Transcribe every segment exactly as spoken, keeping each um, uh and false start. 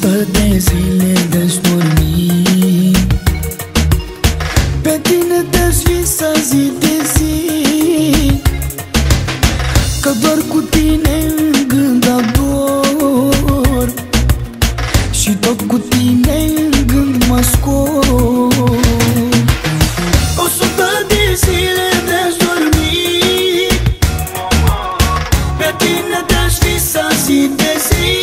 sută de zile dezmorni, pe tine desvisa zi de zi, că doar cu tine în gând ador și tot cu tine în gând mă scot. O sută de zile dezmorni, pe tine desvisa zi de zi,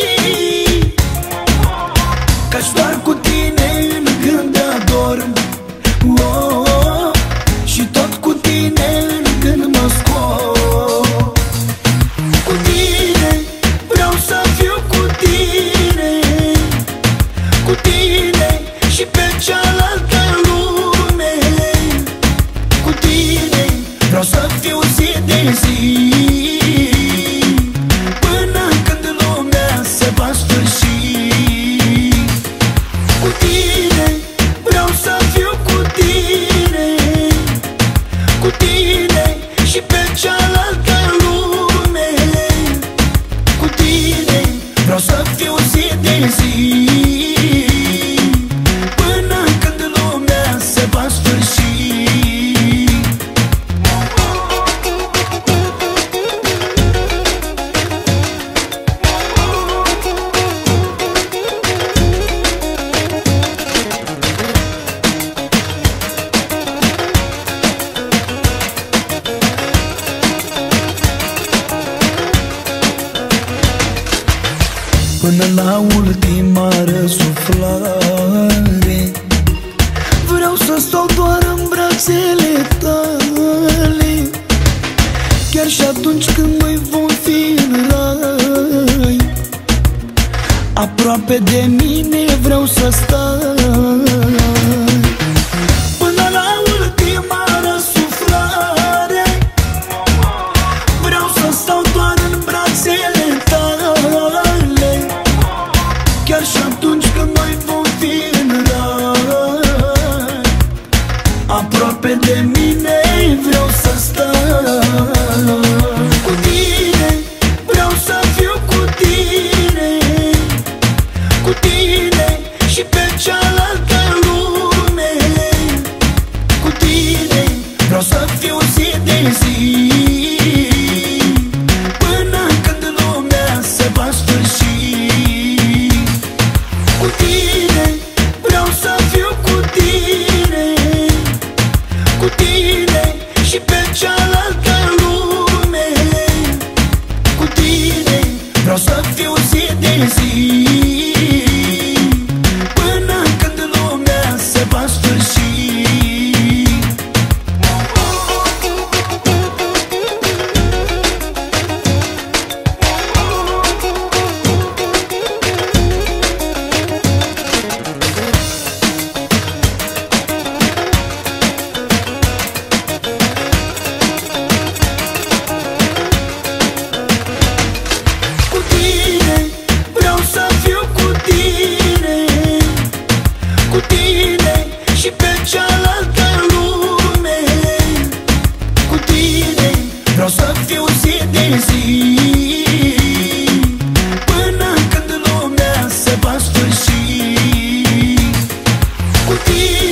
că-și doar cu tine în gând ador, oh, oh, și tot cu tine în gând mă scot. Cu tine vreau să fiu cu tine, cu tine și pe cealaltă lume. Cu tine vreau să fiu zi de zi, până când lumea se va sfârși. Cu tine vreau să fiu cu tine, cu tine și pe cealaltă lume. Cu tine vreau să fiu zi de zi, până când lumea se va sfârși. Până la ultima răsuflare vreau să stau doar în brațele tale, chiar și atunci când noi vom fi în rai. Aproape de mine vreau să stai, până la ultima răsuflare vreau să stau doar în brațele tale, chiar și atunci când noi vom fi în rai. Aproape de mine vreau să stau. Cu tine vreau să fiu cu tine, cu tine și pe cealaltă lume. Cu tine vreau să fiu zi de zi, până când lumea se va sfârși. Cu tine vreau să fiu cu tine, cu tine și pe cealaltă lume. Cu tine vreau să fiu zi de zi, până când lumea se va sfârși. Vreau să fiu zi de zi, până când lumea se va sfârși. Cu tine